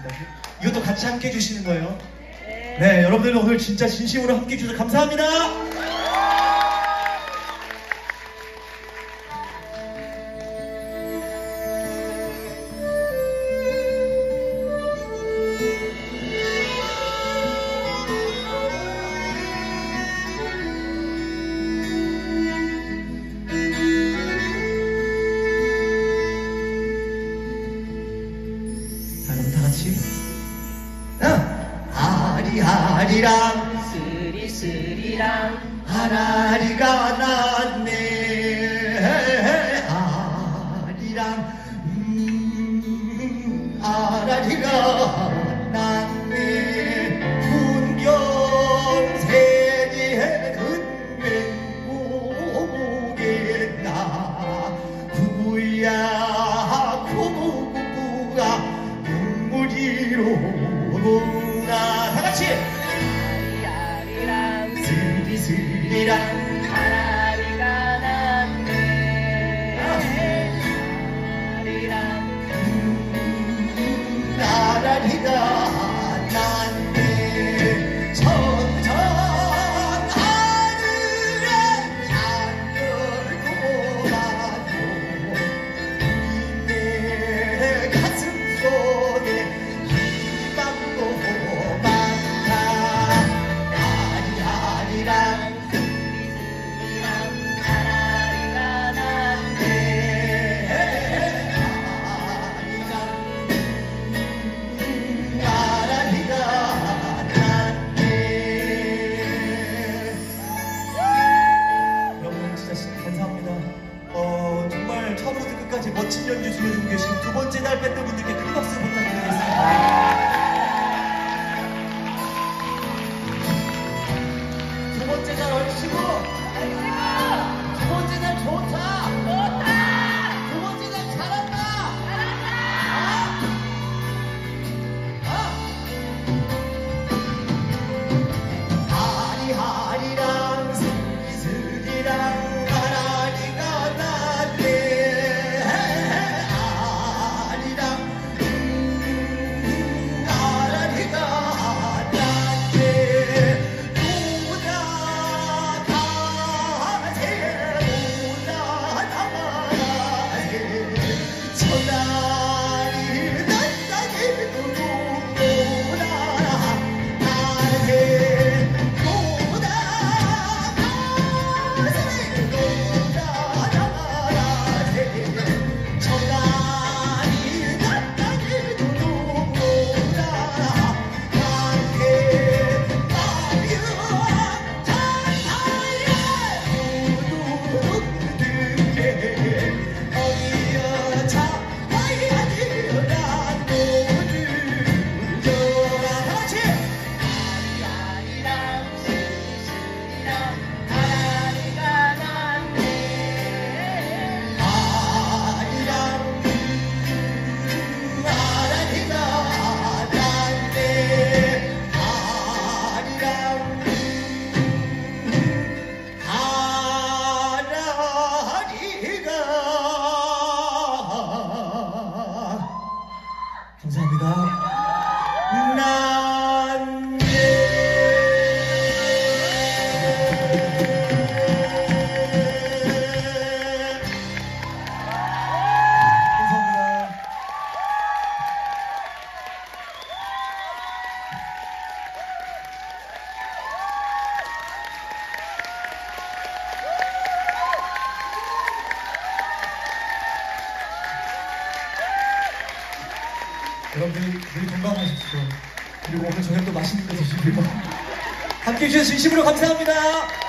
알겠습니다. 이것도 같이 함께 해주시는 거예요? 네, 여러분들 오늘 진짜 진심으로 함께 해주셔서 감사합니다. 아리랑 스리스리랑 아라리가 났네. 아리랑 아라리가 났네. 문경세리에 근맹고겠나. 구구야 구구구가 눈물이로구나. 다같이 스리스리랑 아라리가 났네. 아라리가 났네. 천천 하늘에 잠들고 가도 내 가슴 속에 희망도 많다. 아리랑 정말 처음부터 끝까지 멋진 연주 들려주고 계신 두 번째 날 밴드 분들께 큰 박수 부탁드리겠습니다. 두 번째 날 얼치고 두 번째 날 좋다. 두 번째 날 잘한다. 아리랑 스리스리랑 아라리가 났네. 아리랑 아라리가 났네. 누나 다세 누나 다세 천날이 난다기도 누구나 다세 감사합니다. 여러분들 늘 건강하십시오. 그리고 오늘 저녁도 맛있는 거 드시고요. 함께 해주셔서 진심으로 감사합니다.